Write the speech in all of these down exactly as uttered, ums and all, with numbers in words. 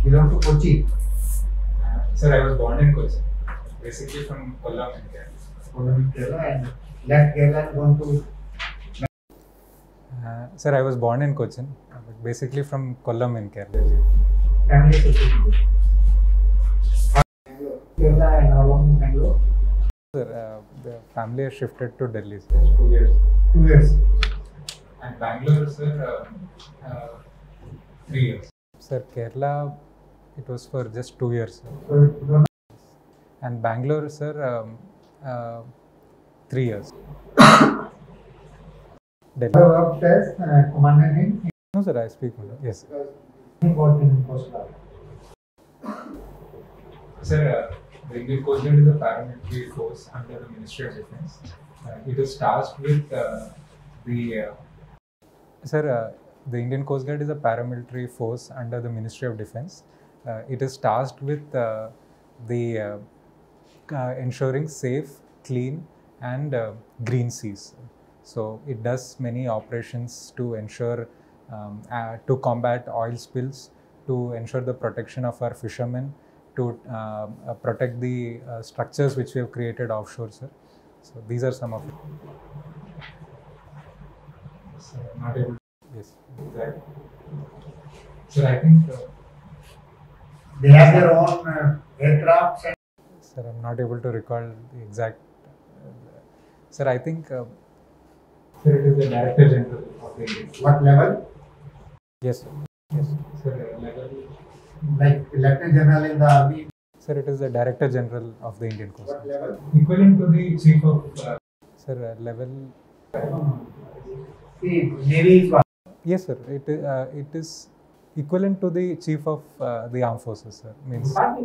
belong to Kochi. Uh, sir, I was born in Kochi, basically from Kollam in Kerala. Kollam in Kerala, and left Kerala and gone to. Uh, sir, I was born in Cochin, but basically from Kollam in Kerala. Family situation. Kerala and how long in Bangalore? Sir, uh, the family has shifted to Delhi. Sir. Two years. Two years. And Bangalore, sir, uh, uh, three years. Sir, Kerala, it was for just two years. Sir. So you don't know. And Bangalore, sir, um, uh, three years. Delhi. You worked as uh, commandant in. No, sir, I speak Malayalam. Yes. Sir. What in Coast Guard? Sir, uh, the Indian Coast Guard is a paramilitary force under the Ministry of Defence. Uh, it is tasked with uh, the. Uh, Sir, uh, the Indian Coast Guard is a paramilitary force under the Ministry of Defence. Uh, it is tasked with uh, the uh, uh, ensuring safe, clean, and uh, green seas. So it does many operations to ensure um, uh, to combat oil spills, to ensure the protection of our fishermen, to uh, uh, protect the uh, structures which we have created offshore, sir. So these are some of it. So not able to. Yes. Exactly. Sir, I think. Uh, They have their own uh, aircraft. And sir, I'm not able to recall the exact. Uh, sir, I think. Uh, sir, it is the Director General of the Indian. What level? Yes, sir. Yes. Sir, uh, level. Like Lieutenant General in the Army. Sir, it is the Director General of the Indian Coast. What level? Equivalent to the Chief of. Uh, sir, uh, level. See, Navy is one. Yes, sir. It uh, it is equivalent to the Chief of uh, the Armed Forces, sir. Means. What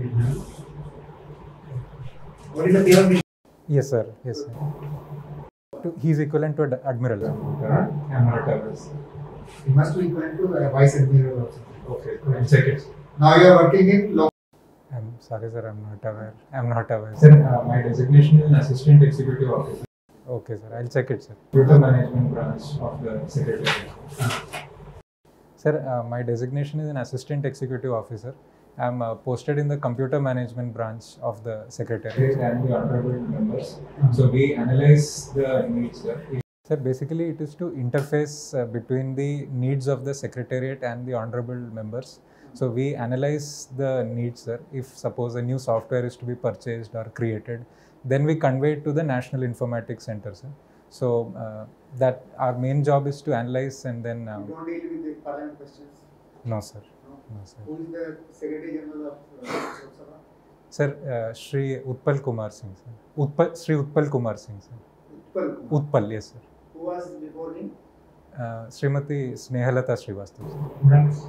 is the P M? Yes, sir. Yes, sir. To, he is equivalent to ad admiral. Sir. I'm not aware. He must be equivalent to uh, Vice Admiral also. Okay, I'll check it. Now you are working in local. I'm sorry, sir. I'm not aware. I'm not aware. Sir, uh, my designation is an Assistant Executive Officer. Okay, sir. I'll check it, sir. Computer Management Branch of the Secretariat. Sir, uh, my designation is an Assistant Executive Officer. I'm uh, posted in the Computer Management Branch of the Secretariat and the honorable members. So we analyze the needs. Sir, sir basically it is to interface uh, between the needs of the Secretariat and the honorable members. So we analyze the needs, sir. If suppose a new software is to be purchased or created, then we convey it to the National Informatics Center, sir. So uh, that our main job is to analyze and then. Um, you don't deal with the parliament questions? No, sir. No? No, sir. Who is the Secretary General of uh, Lok Sabha? Sir, uh, Shri Utpal Kumar Singh, sir. Utpal, Shri Utpal Kumar Singh, sir. Utpal Kumar. Utpal, yes, sir. Who was before him? Uh, Srimati Snehalata Srivastava, sir. Next.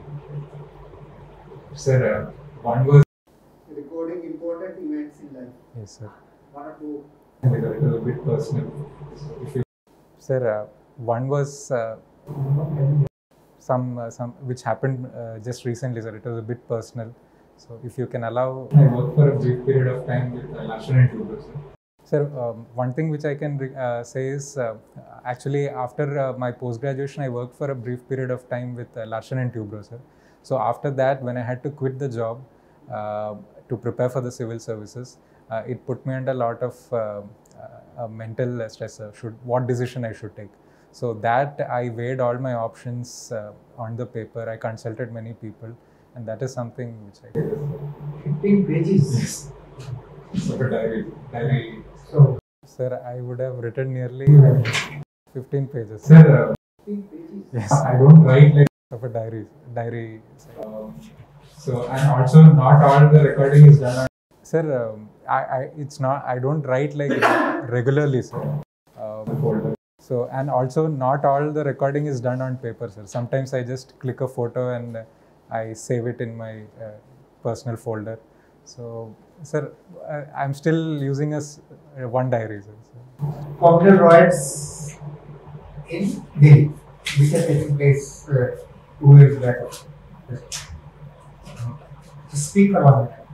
Sir, uh, one was. Recording important events in life. Yes, sir. One or two. It was a bit personal. So if you, sir, uh, one was uh, some uh, some which happened uh, just recently, sir. It was a bit personal. So if you can allow, I worked for a brief period of time with uh, Larsen and Toubro, sir. Sir, um, one thing which I can uh, say is uh, actually after uh, my post graduation, I worked for a brief period of time with uh, Larsen and Toubro, sir. So after that, when I had to quit the job uh, to prepare for the civil services, uh, it put me under a lot of uh, uh, mental stress. Uh, should what decision I should take? So that I weighed all my options uh, on the paper. I consulted many people, and that is something which I did. fifteen pages. Yes. So diary, diary. So, sir, I would have written nearly fifteen pages. Sir, uh, fifteen pages. Yes. I don't write like of a diary. Diary. Um, so and also not all the recording is done on. Sir, um, I, I it's not. I don't write like regularly, sir. Um, so and also not all the recording is done on paper, sir. Sometimes I just click a photo and uh, I save it in my uh, personal folder. So, sir, uh, I'm still using a s- uh, one diary, sir. Popular riots in Delhi, which are taking place uh, two years back. Just speak about it.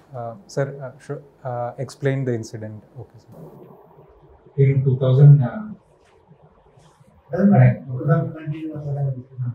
Uh, sir, uh, sure, uh, explain the incident. Okay, sir. In two thousand, uh, Doesn't matter. Program continue or whatever.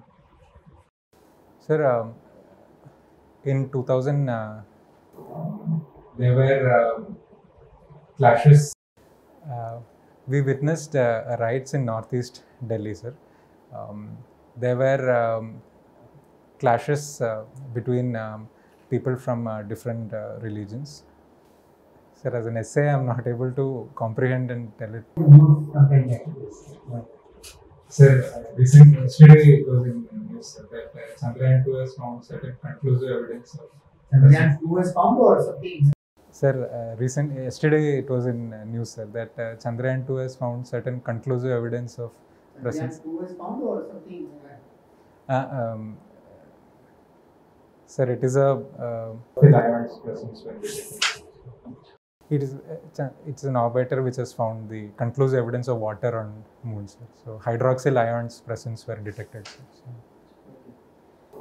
Sir, um, in two thousand, uh, there were uh, clashes. uh, we witnessed uh, riots in northeast Delhi, sir. Um, there were um, clashes uh, between um, people from uh, different uh, religions. Sir, as an essay, I'm not able to comprehend and tell it. News something like this. Like, Sir, uh, recent, yesterday it was in the news sir, that uh, Chandrayaan two has found certain conclusive evidence of Chandrayaan two was found or something. Sir, uh, recent yesterday it was in uh, news, sir, that uh, Chandrayaan two has found certain conclusive evidence of presence. Chandrayaan two was found or something. Uh, um, sir, it is a uh, the ions presence were detected. it is uh, cha- it's an orbiter which has found the conclusive evidence of water on moon, sir. So hydroxyl ions presence were detected, sir. So,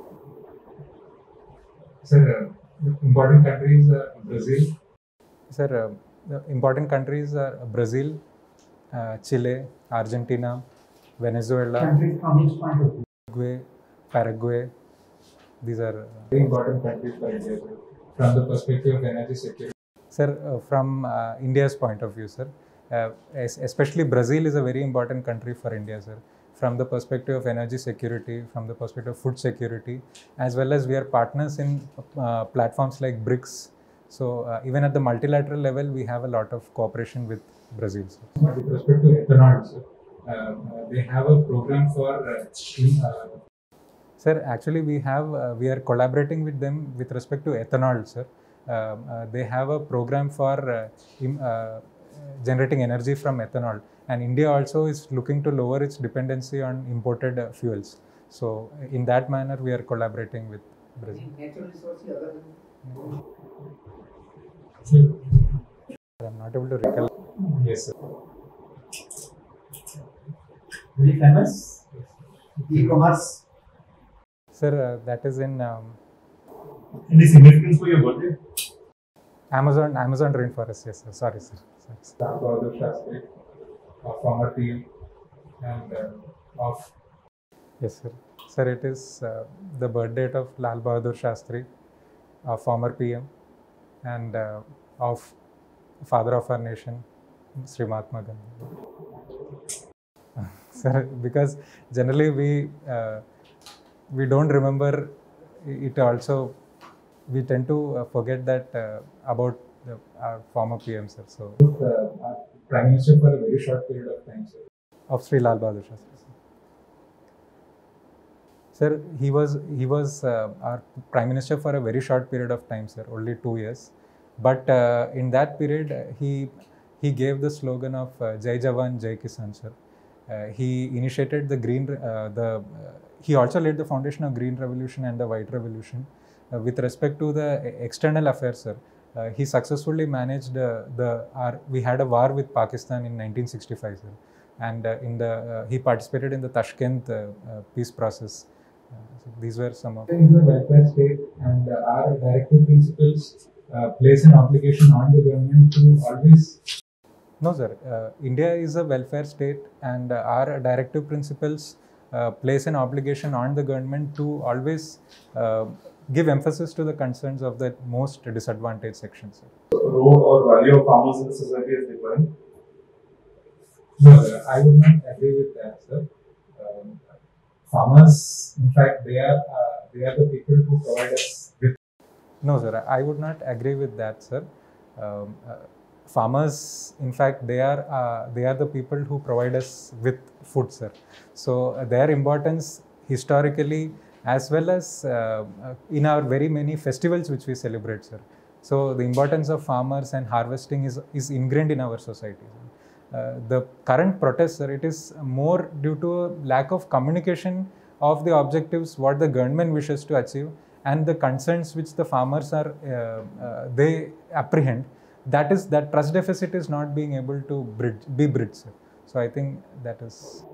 Sir, uh, important countries are Brazil, sir, uh, the important countries are Brazil, uh, Chile, Argentina, Venezuela, Countries from each point of view. Uruguay, Paraguay. These are uh, very important countries for India sir, from the perspective of energy security. Sir, uh, from uh, India's point of view, sir, uh, es- especially Brazil is a very important country for India, sir. From the perspective of energy security, from the perspective of food security, as well as we are partners in uh, platforms like BRICS. So uh, even at the multilateral level, we have a lot of cooperation with Brazil, sir. With respect to ethanol, sir, uh, uh, they have a program for uh, in, uh, Sir, actually, we have uh, we are collaborating with them with respect to ethanol, sir. Uh, uh, they have a program for uh, im- uh, generating energy from ethanol, and India also is looking to lower its dependency on imported uh, fuels. So, in that manner, we are collaborating with Brazil. Natural resources other than I am not able to recall. yes, sir. very famous e-commerce. Sir, uh, that is in um, Any significance for your birthday? Amazon Amazon rainforest. Yes, sir. Sorry, sir. Sorry, sir. Lal Bahadur Shastri, of former P M, and uh, of Yes, sir. Sir, it is uh, the birth date of Lal Bahadur Shastri, our former P M, and uh, of father of our nation, Sri Mahatma Gandhi. Sir, because generally we uh, we don't remember it also. We tend to uh, forget that uh, about the, our former P M, sir. So, uh, our Prime Minister for a very short period of time, sir. of Sri Lal Bahadur Shastri. Sir. Sir, he was he was uh, our Prime Minister for a very short period of time, sir, only two years. But uh, in that period, uh, he he gave the slogan of uh, Jai Jawan, Jai Kisan, sir. Uh, he initiated the green. Uh, the uh, he also laid the foundation of Green Revolution and the White Revolution. Uh, with respect to the external affairs, sir, uh, he successfully managed uh, the. Our, we had a war with Pakistan in nineteen sixty-five, sir, and uh, in the uh, he participated in the Tashkent uh, uh, peace process. Uh, so these were some of. India is a welfare state, and uh, our directive principles uh, place an obligation on the government to always. No, sir. Uh, India is a welfare state, and uh, our directive principles uh, place an obligation on the government to always uh, give emphasis to the concerns of the most disadvantaged sections. Sir. Role or value of farmers in the society is declining. No, sir, I would not agree with that, sir. Um, farmers, in fact, they are uh, they are the people who provide us with. No, sir. I would not agree with that, sir. Um, uh, farmers, in fact, they are uh, they are the people who provide us with food, sir. So uh, their importance historically, as well as uh, uh, in our very many festivals which we celebrate, sir. So the importance of farmers and harvesting is is ingrained in our society. Uh, the current protest, sir, it is more due to a lack of communication of the objectives what the government wishes to achieve and the concerns which the farmers are uh, uh, they apprehend. That is that trust deficit is not being able to bridge, be bridged, sir. So I think that is.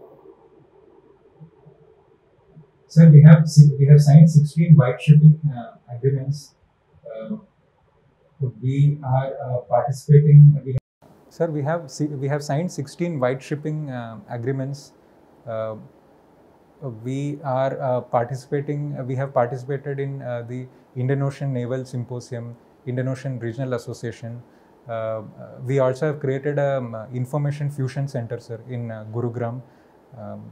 Sir, we have we have signed sixteen white shipping uh, agreements uh, we are uh, participating. We Sir, we have si- we have signed sixteen white shipping uh, agreements. Uh, we are uh, participating. Uh, we have participated in uh, the Indian Ocean Naval Symposium, Indian Ocean Regional Association. Uh, uh, we also have created a um, uh, information fusion center, sir, in uh, Gurugram, um,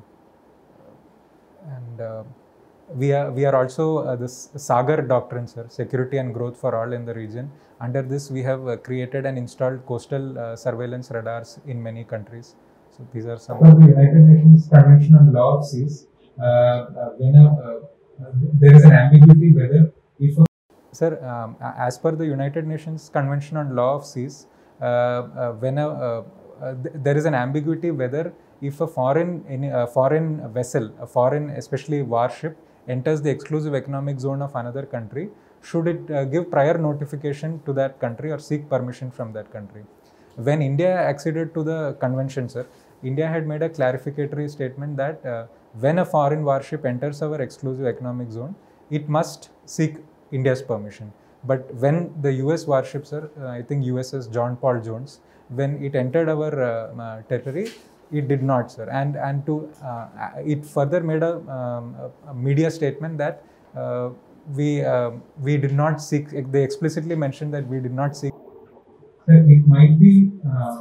and uh, we are we are also uh, this Sagar doctrine, sir, security and growth for all in the region. Under this, we have uh, created and installed coastal uh, surveillance radars in many countries. So these are some. For the United Nations Convention on Law of Seas, uh, uh, when a, uh, uh, there is an ambiguity whether if a Sir, um, a- as per the United Nations Convention on Law of Seas, uh, uh, when a, uh, uh, th- there is an ambiguity whether if a foreign any, uh, foreign vessel, a foreign especially warship, enters the exclusive economic zone of another country, should it uh, give prior notification to that country or seek permission from that country? When India acceded to the convention, sir, India had made a clarificatory statement that uh, when a foreign warship enters our exclusive economic zone, it must seek India's permission. But when the U S warship, sir, uh, I think U S S John Paul Jones, when it entered our uh, uh, territory, it did not, sir. And and to uh, it further made a, um, a media statement that uh, we uh, we did not seek. They explicitly mentioned that we did not seek. Sir, it might be uh,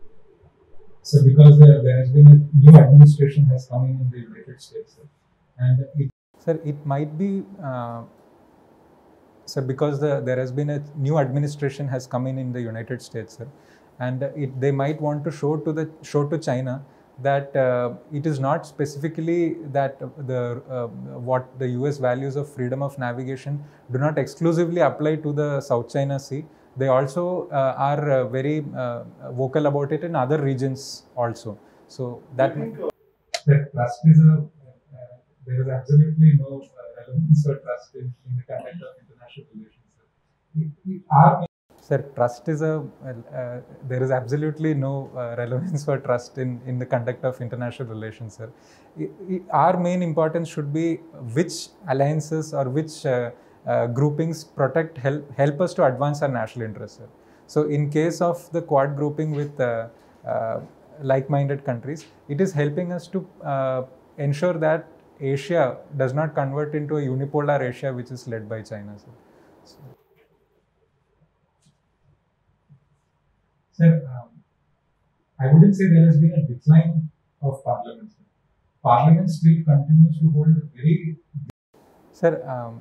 so because there, there has been a new administration has come in in the United States, sir, and it, Sir, it might be. Uh, Sir, because the, there has been a new administration has come in in the United States, sir, and it, they might want to show to the show to China that uh, it is not specifically that the uh, what the U S values of freedom of navigation do not exclusively apply to the South China Sea. They also uh, are uh, very uh, vocal about it in other regions also. So that. that trust is a uh, there is absolutely no uh, relevance or trust in, in the conduct of international relations. Sir. It, it, our Sir, trust is a, uh, there is absolutely no uh, relevance for trust in, in the conduct of international relations, sir. I, I, our main importance should be which alliances or which uh, uh, groupings protect, help, help us to advance our national interests, sir. So, in case of the Quad grouping with uh, uh, like-minded countries, it is helping us to uh, ensure that Asia does not convert into a unipolar Asia which is led by China, sir. So, Sir, um, I wouldn't say there has been a decline of Parliament. Sir. Parliament still continues to hold very. Sir, um,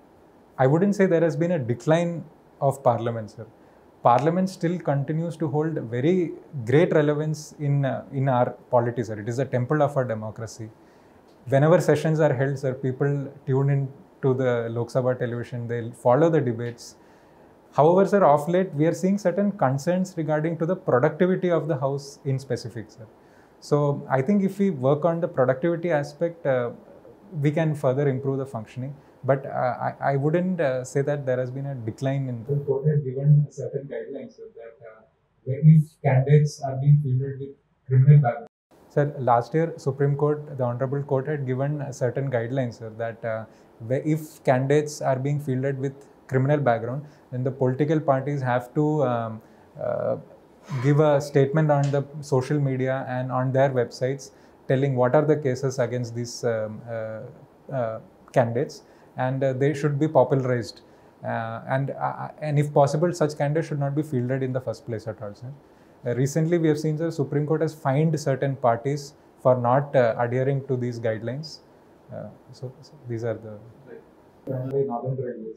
I wouldn't say there has been a decline of Parliament, sir. Parliament still continues to hold very great relevance in uh, in our polity, sir. It is a temple of our democracy. Whenever sessions are held, sir, people tune in to the Lok Sabha television. They'll follow the debates. However, sir, of late, we are seeing certain concerns regarding to the productivity of the House in specific, sir. So, I think if we work on the productivity aspect, uh, we can further improve the functioning. But uh, I, I wouldn't uh, say that there has been a decline in. The court has given certain guidelines, sir, that uh, if candidates are being fielded with criminal background. Sir, last year, Supreme Court, the Honorable Court had given certain guidelines, sir, that uh, if candidates are being fielded with criminal background, then the political parties have to um, uh, give a statement on the social media and on their websites telling what are the cases against these um, uh, uh, candidates, and uh, they should be popularized. Uh, and uh, and if possible, such candidates should not be fielded in the first place at all, sir. Uh, recently, we have seen the Supreme Court has fined certain parties for not uh, adhering to these guidelines. Uh, so, so these are the. Northern Railways.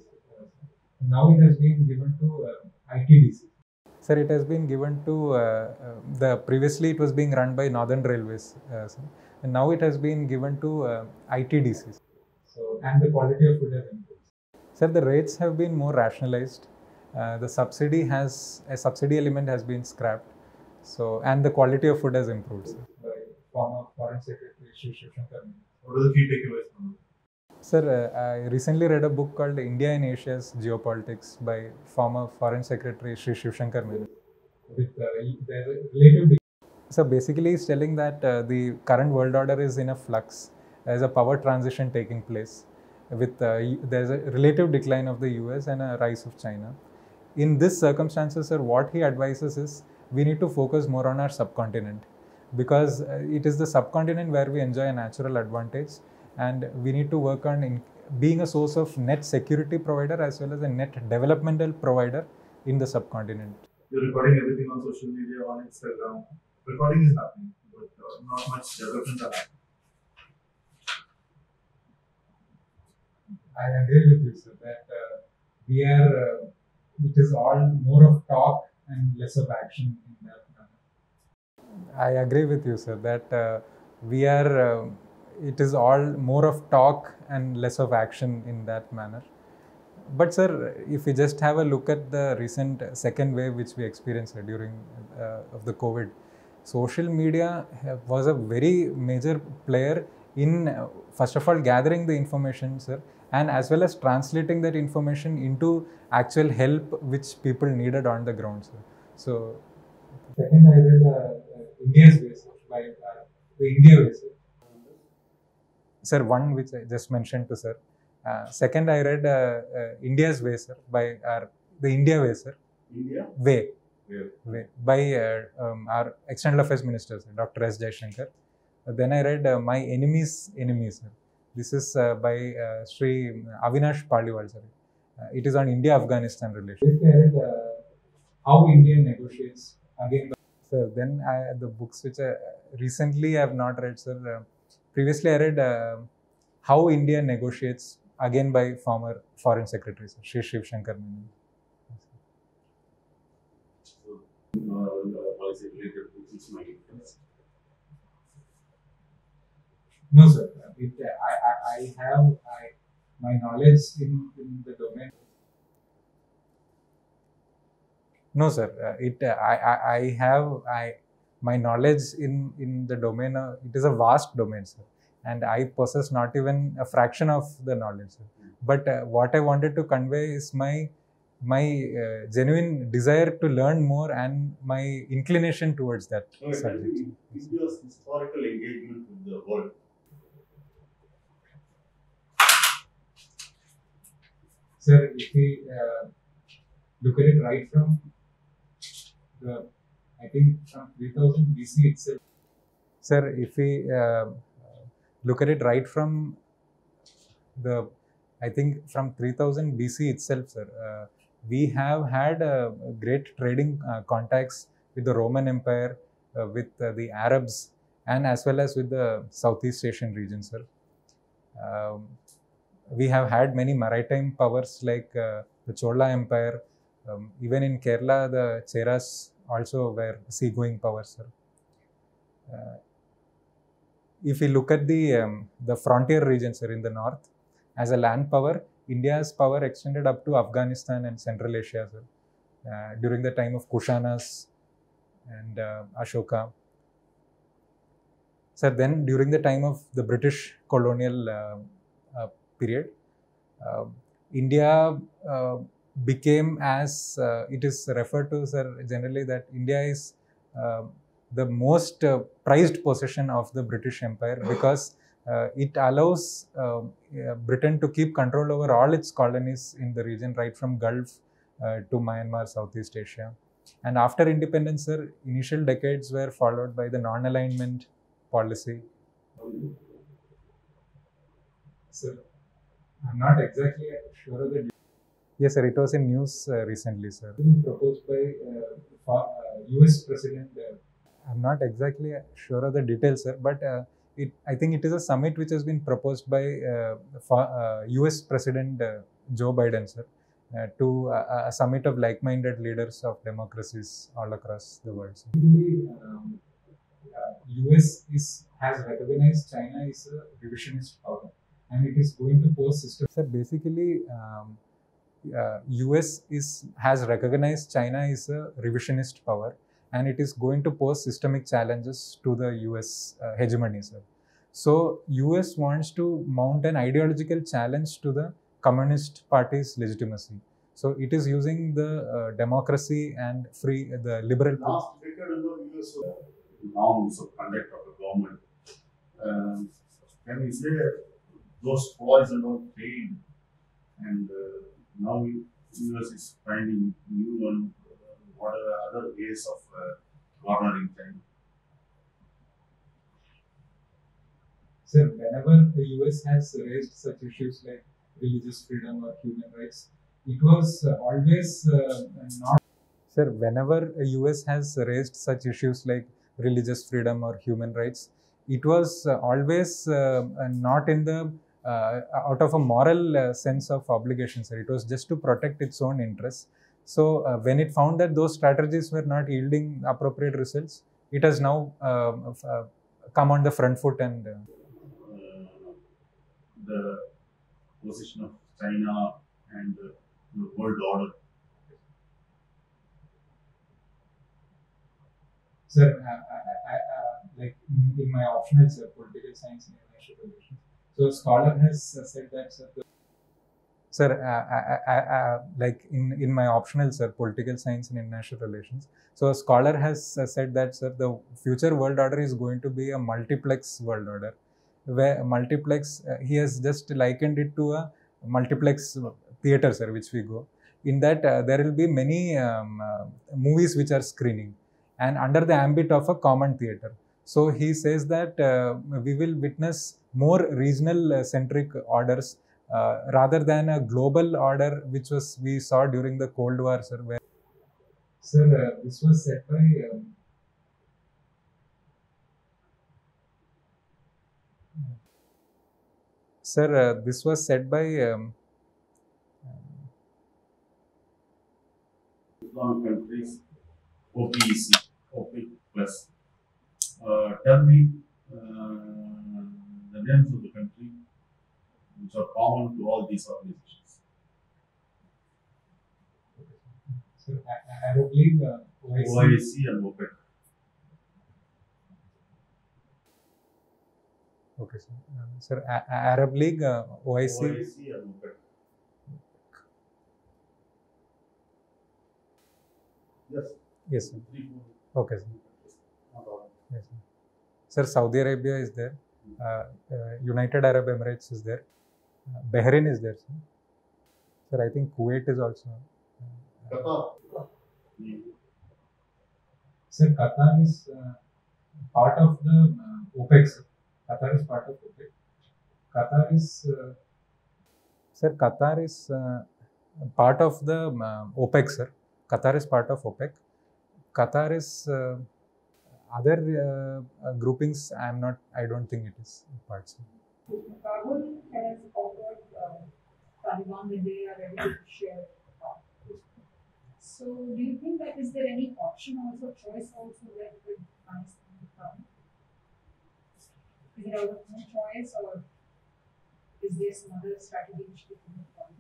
Now it has been given to uh, I T D C. Sir, it has been given to uh, uh, the previously it was being run by Northern Railways, uh, sir, and now it has been given to uh, I T D C. So and the quality of food has improved. Sir, the rates have been more rationalized. Uh, the subsidy has a subsidy element has been scrapped. So and the quality of food has improved, sir. By former Foreign Secretary Shri Shiv Shankar. What are the key takeaways from it? Sir, uh, I recently read a book called India in Asia's Geopolitics by former Foreign Secretary Shri Shiv Shankar Menon. With uh, there's a relative. So basically, he's telling that uh, the current world order is in a flux. There's a power transition taking place. With uh, there's a relative decline of the U S and a rise of China. in this circumstances, sir, what he advises is we need to focus more on our subcontinent, because uh, it is the subcontinent where we enjoy a natural advantage, and we need to work on in being a source of net security provider as well as a net developmental provider in the subcontinent. You're recording everything on social media, on Instagram. Recording is happening, but uh, not much development are happening. I agree with you, sir, that uh, we are, uh, it is all more of talk and less of action in that manner. I agree with you, sir, that uh, we are, uh, it is all more of talk and less of action in that manner. But sir, if we just have a look at the recent second wave which we experienced during uh, of the COVID, social media was a very major player in, uh, first of all, gathering the information, sir, and as well as translating that information into actual help which people needed on the ground, sir. So, second, I read uh, uh, India's Way, sir, by uh, the India Way, sir. Sir, one which I just mentioned to sir. Uh, second, I read uh, uh, India's Way, sir, by our, the India Way, sir. India? Way. Yeah. Way. By uh, um, our External Affairs Minister, sir, Doctor S. Jaishankar. Uh, then I read uh, My Enemy's Enemy, sir. This is uh, by uh, Sri Avinash Paliwal, sir. Uh, it is on India-Afghanistan relations. I read uh, How India Negotiates, again by Sir, then I, the books which I recently I have not read, sir. Uh, previously, I read uh, How India Negotiates, again by former Foreign Secretary, sir, Shri Shiv Shankar Menon. Uh, policy related to this my interest. No, sir. It, I, I, I have I, my knowledge in, in the domain. No, sir. Uh, it. Uh, I, I. I have. I. My knowledge in in the domain. Uh, it is a vast domain, sir, and I possess not even a fraction of the knowledge, sir. But uh, what I wanted to convey is my my uh, genuine desire to learn more and my inclination towards that No, subject. India's historical engagement with the world. Sir, if we uh, look at it right from the, I think from three thousand B C itself. Sir, if we uh, look at it right from the, I think from three thousand B C itself, sir, uh, we have had uh, great trading uh, contacts with the Roman Empire, uh, with uh, the Arabs, and as well as with the Southeast Asian region, sir. Um, we have had many maritime powers like uh, the Chola Empire. Um, even in Kerala, the Cheras also were seagoing powers, sir. Uh, if we look at the um, the frontier regions, sir, in the north, as a land power, India's power extended up to Afghanistan and Central Asia, sir, uh, during the time of Kushanas and uh, Ashoka. Sir, then during the time of the British colonial uh, uh, period, uh, India uh, became, as uh, it is referred to, sir, generally, that India is uh, the most uh, prized possession of the British Empire, because uh, it allows uh, uh, Britain to keep control over all its colonies in the region, right from Gulf uh, to Myanmar, Southeast Asia. And after independence, sir, initial decades were followed by the non-alignment policy. Sir, I'm not exactly sure of the Yes, sir, it was in news uh, recently, sir. proposed by uh, uh, U S President. Uh, I'm not exactly sure of the details, sir, but uh, it, I think it is a summit which has been proposed by uh, for, uh, U S President uh, Joe Biden, sir, uh, to uh, a summit of like-minded leaders of democracies all across the world, sir. um, uh, U S is has recognized China is a revisionist power, and it is going to pose system. Sir, basically, um, uh, U S is has recognized China is a revisionist power, and it is going to pose systemic challenges to the U S uh, hegemony, sir. So, U S wants to mount an ideological challenge to the Communist Party's legitimacy. So, it is using the uh, democracy and free, uh, the liberal. Last decade in the U S norms of conduct of the government. Um, can we say those boys are not paid, and uh, now we, U S is finding new and uh, what are the other ways of uh, cornering China? Sir, whenever the U S has raised such issues like religious freedom or human rights, it was uh, always uh, not. Sir, whenever a U S has raised such issues like religious freedom or human rights, it was uh, always uh, not in the uh, out of a moral uh, sense of obligation, sir. It was just to protect its own interests. So uh, when it found that those strategies were not yielding appropriate results, it has now uh, uh, come on the front foot and. Uh, uh, the position of China and uh, the world order. Sir, I, I, I, uh, like in, in my optional, sir, political science and international relations. So a scholar has uh, said that, sir. Sir, uh, I, I, I, like in, in my optional, sir, political science and international relations. So a scholar has uh, said that, sir, the future world order is going to be a multiplex world order. Where multiplex, uh, he has just likened it to a multiplex theater, sir, which we go. In that, uh, there will be many um, uh, movies which are screening and under the ambit of a common theater. So he says that uh, we will witness more regional uh, centric orders uh, rather than a global order, which was we saw during the Cold War, sir. Where sir, uh, this was said by. Um, Sir, uh, this was said by um, Islamic countries, O P E C, OPEC plus. Uh, tell me uh, the names of the country which are common to all these organizations. Sir, Arab League, uh, O I C and OPEC. Okay, sir. Uh, sir, A- A- Arab League, uh, O I C. O I C and OPEC. Yes. Yes, sir. Three, four. Okay, sir. Not all. Yes, sir. Sir, Saudi Arabia is there. Uh, uh, United Arab Emirates is there. Uh, Bahrain is there, sir. Sir, I think Kuwait is also. Uh, Qatar. Hmm. Sir, Qatar is uh, part of the uh, OPEC. Sir. Qatar is part of OPEC. Qatar is. Uh, sir, Qatar is uh, part of the uh, OPEC, sir. Qatar is part of OPEC. Qatar is uh, other uh, uh, groupings. I am not. I don't think it is part. Sir. Kabul has offered uh, Taliban that they are ready to share power. So, do you think that is there any option also, choice also left with Afghanistan to come? Is it out of no choice, or is there some other strategy which they can follow?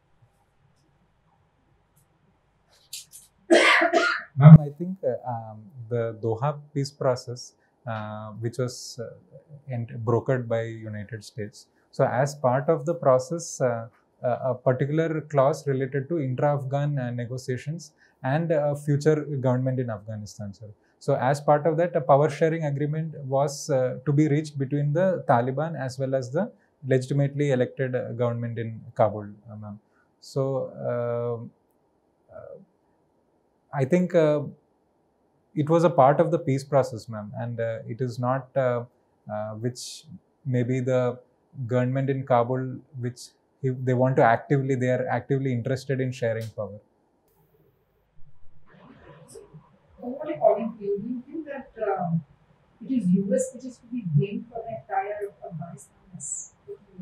Ma'am, I think uh, um, the Doha peace process, uh, which was uh, ent- brokered by United States. So, as part of the process, uh, uh, a particular clause related to intra-Afghan uh, negotiations and uh, future government in Afghanistan, sir. So, as part of that, a power sharing agreement was uh, to be reached between the Taliban as well as the legitimately elected uh, government in Kabul, uh, ma'am. So, uh, uh, I think uh, it was a part of the peace process, ma'am, and uh, it is not uh, uh, which maybe the government in Kabul, which if they want to actively, they are actively interested in sharing power. So, what according to you, do you think that um, it is U S which is to be blamed for the entire Afghanistan mess?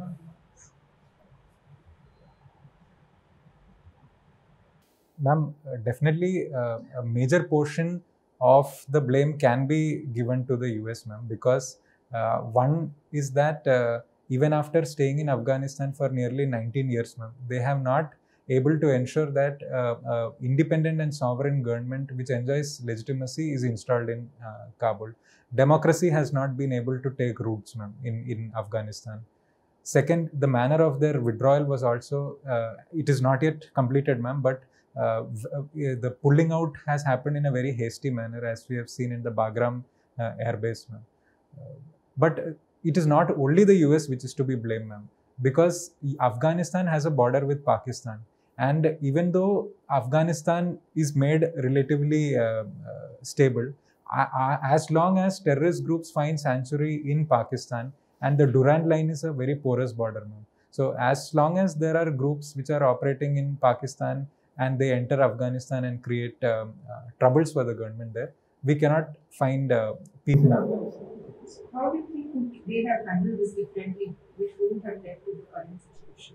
Ma'am, uh, definitely uh, a major portion of the blame can be given to the U S, ma'am, because uh, one is that uh, even after staying in Afghanistan for nearly nineteen years, ma'am, they have not able to ensure that uh, uh, independent and sovereign government which enjoys legitimacy is installed in uh, Kabul. Democracy has not been able to take roots, ma'am, in, in Afghanistan. Second, the manner of their withdrawal was also, uh, it is not yet completed, ma'am, but uh, the pulling out has happened in a very hasty manner, as we have seen in the Bagram uh, airbase, ma'am. Uh, but it is not only the U S which is to be blamed, ma'am, because Afghanistan has a border with Pakistan. And even though Afghanistan is made relatively uh, uh, stable, uh, as long as terrorist groups find sanctuary in Pakistan, and the Durand line is a very porous border, ma'am. So as long as there are groups which are operating in Pakistan and they enter Afghanistan and create um, uh, troubles for the government there, we cannot find uh, peace in Afghanistan. How do you think would they have handled this differently, which wouldn't have led to the current situation?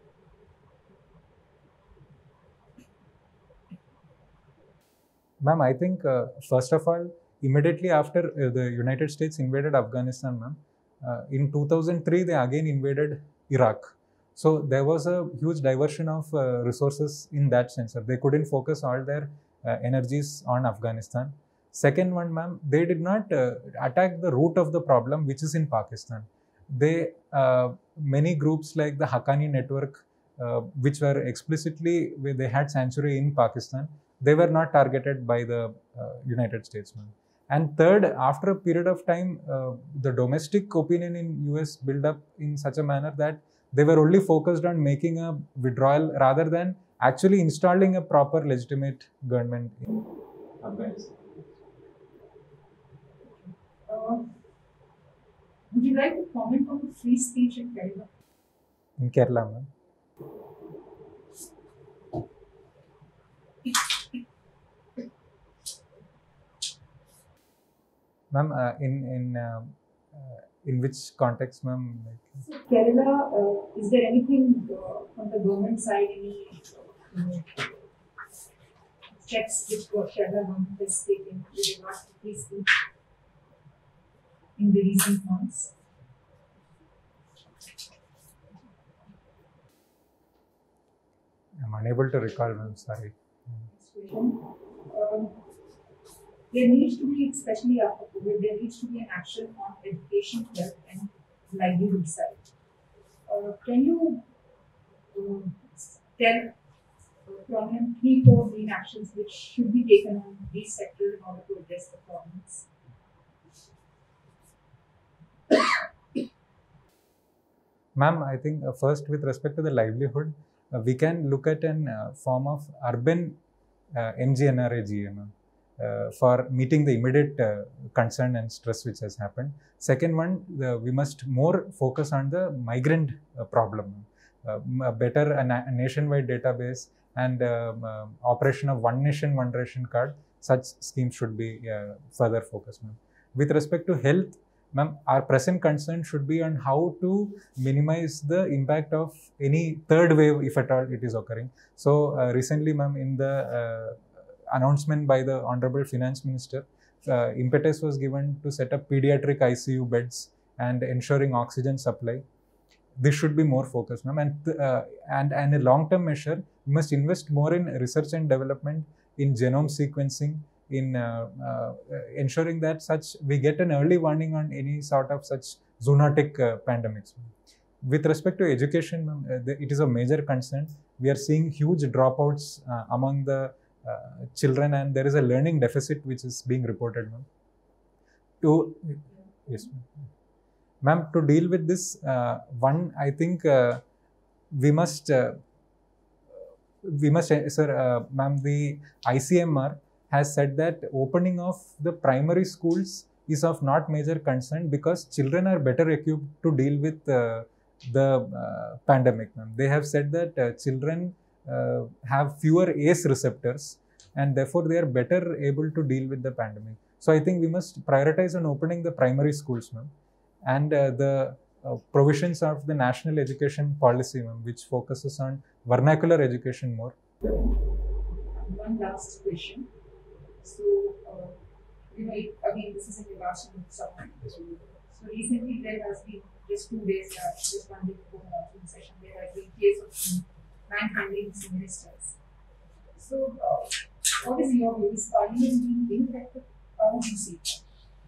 Ma'am, I think uh, first of all, immediately after uh, the United States invaded Afghanistan, ma'am, uh, in two thousand three they again invaded Iraq. So there was a huge diversion of uh, resources in that sense. They couldn't focus all their uh, energies on Afghanistan. Second one, ma'am, they did not uh, attack the root of the problem, which is in Pakistan. They uh, many groups like the Haqqani network, uh, which were explicitly they had sanctuary in Pakistan, they were not targeted by the uh, United States. Ma'am. And third, after a period of time, uh, the domestic opinion in U S built up in such a manner that they were only focused on making a withdrawal rather than actually installing a proper legitimate government in Afghanistan. Uh, would you like to comment on the free speech in Kerala? In Kerala, ma'am. Ma'am, uh, in in uh, uh, in which context, ma'am? Like, So Kerala, uh, is there anything uh, from the government side, any uh, steps which the Kerala government has taken with regards to free speech in the recent months? I'm unable to recall, ma'am. Sorry. Um, there needs to be, especially after COVID, there needs to be an action on education, health, and livelihood side. Uh, can you uh, tell uh, prominent three, four main actions which should be taken on these sectors in order to address the problems? Ma'am, I think uh, first with respect to the livelihood, uh, we can look at an uh, form of urban uh, M G N R A G A, ma'am. Uh, for meeting the immediate uh, concern and stress which has happened. Second one, the, we must more focus on the migrant uh, problem. Uh, a better a, na- a nationwide database and um, uh, operation of one nation, one ration card, such schemes should be uh, further focused. Ma'am. With respect to health, ma'am, our present concern should be on how to minimize the impact of any third wave, if at all it is occurring. So uh, recently, ma'am, in the uh, announcement by the Honorable Finance Minister, uh, impetus was given to set up pediatric I C U beds and ensuring oxygen supply. This should be more focused, ma'am. And, uh, and, and a long-term measure, we must invest more in research and development, in genome sequencing, in uh, uh, ensuring that such we get an early warning on any sort of such zoonotic uh, pandemics. With respect to education, ma'am, uh, the, it is a major concern. We are seeing huge dropouts uh, among the Uh, children, and there is a learning deficit which is being reported, ma'am. To yes, ma'am. To deal with this, uh, one, I think uh, we must uh, we must, uh, sir, uh, ma'am. The I C M R has said that opening of the primary schools is of not major concern because children are better equipped to deal with uh, the uh, pandemic, ma'am. They have said that uh, children Uh, have fewer A C E receptors and therefore they are better able to deal with the pandemic. So I think we must prioritize on opening the primary schools, ma'am, and uh, the uh, provisions of the national education policy, ma'am, which focuses on vernacular education more. One last question. So, uh, you know, it, again, this is in regards to summer. So recently there has been just two days, uh, just one day before the monsoon session, there has been case of manhandling ministers. So, uh, what is your view? Is Parliament being ineffective? How would you see it?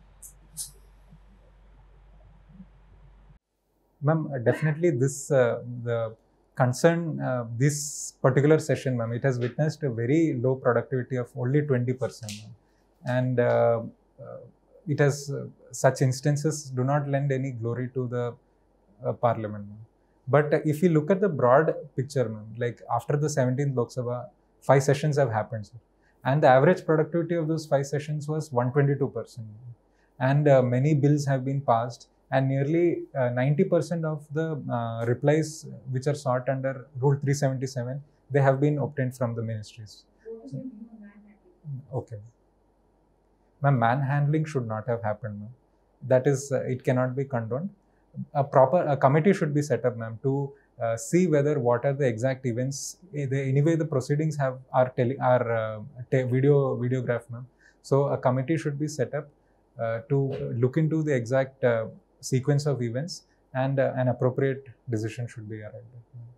Ma'am, uh, definitely this uh, the concern uh, this particular session, ma'am, it has witnessed a very low productivity of only twenty percent, ma'am. And uh, uh, it has uh, such instances do not lend any glory to the uh, Parliament, ma'am. But uh, if you look at the broad picture, ma'am, like after the seventeenth Lok Sabha, five sessions have happened, sir. And the average productivity of those five sessions was one hundred twenty-two percent. And uh, many bills have been passed, and nearly uh, ninety percent of the uh, replies which are sought under Rule three seventy-seven, they have been obtained from the ministries. What is your view on manhandling? Okay. Ma'am, manhandling should not have happened, ma'am. That is, uh, it cannot be condoned. A proper a committee should be set up, ma'am, to uh, see whether what are the exact events. Eh, they, anyway, the proceedings have are telling are uh, te- video videograph, ma'am. So a committee should be set up uh, to look into the exact uh, sequence of events, and uh, an appropriate decision should be arrived at.